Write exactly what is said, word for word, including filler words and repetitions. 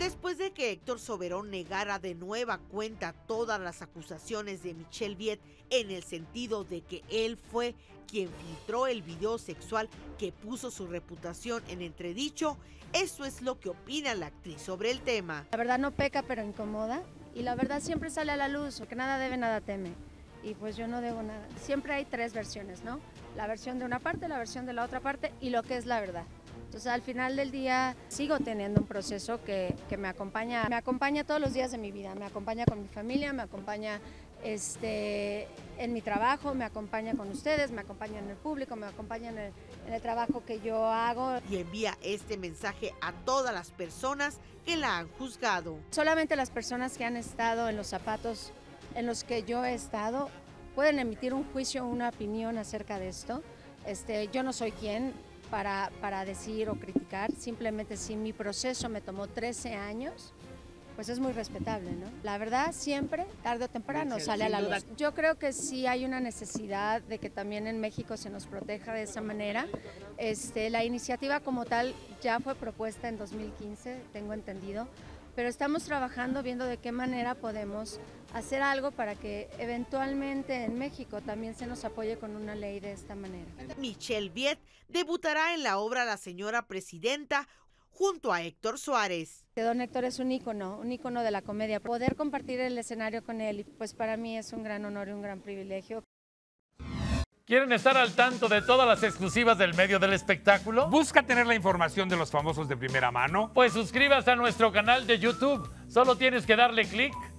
Después de que Héctor Soberón negara de nueva cuenta todas las acusaciones de Michelle Viet en el sentido de que él fue quien filtró el video sexual que puso su reputación en entredicho, eso es lo que opina la actriz sobre el tema. La verdad no peca, pero incomoda, y la verdad siempre sale a la luz, porque nada debe, nada teme, y pues yo no debo nada. Siempre hay tres versiones, ¿no? La versión de una parte, la versión de la otra parte y lo que es la verdad. Entonces al final del día sigo teniendo un proceso que, que me acompaña, me acompaña todos los días de mi vida, me acompaña con mi familia, me acompaña este, en mi trabajo, me acompaña con ustedes, me acompaña en el público, me acompaña en el, en el trabajo que yo hago. Y envía este mensaje a todas las personas que la han juzgado. Solamente las personas que han estado en los zapatos en los que yo he estado pueden emitir un juicio o una opinión acerca de esto. Este, yo no soy quien para, para decir o criticar, simplemente si mi proceso me tomó trece años, pues es muy respetable, ¿no? La verdad siempre, tarde o temprano, sale a la luz. Yo creo que sí hay una necesidad de que también en México se nos proteja de esa manera. Este, la iniciativa como tal ya fue propuesta en dos mil quince, tengo entendido, pero estamos trabajando viendo de qué manera podemos hacer algo para que eventualmente en México también se nos apoye con una ley de esta manera. Michelle Viet debutará en la obra La Señora Presidenta junto a Héctor Suárez. Don Héctor es un ícono, un ícono de la comedia. Poder compartir el escenario con él, pues para mí es un gran honor y un gran privilegio. ¿Quieren estar al tanto de todas las exclusivas del medio del espectáculo? ¿Busca tener la información de los famosos de primera mano? Pues suscríbase a nuestro canal de YouTube. Solo tienes que darle clic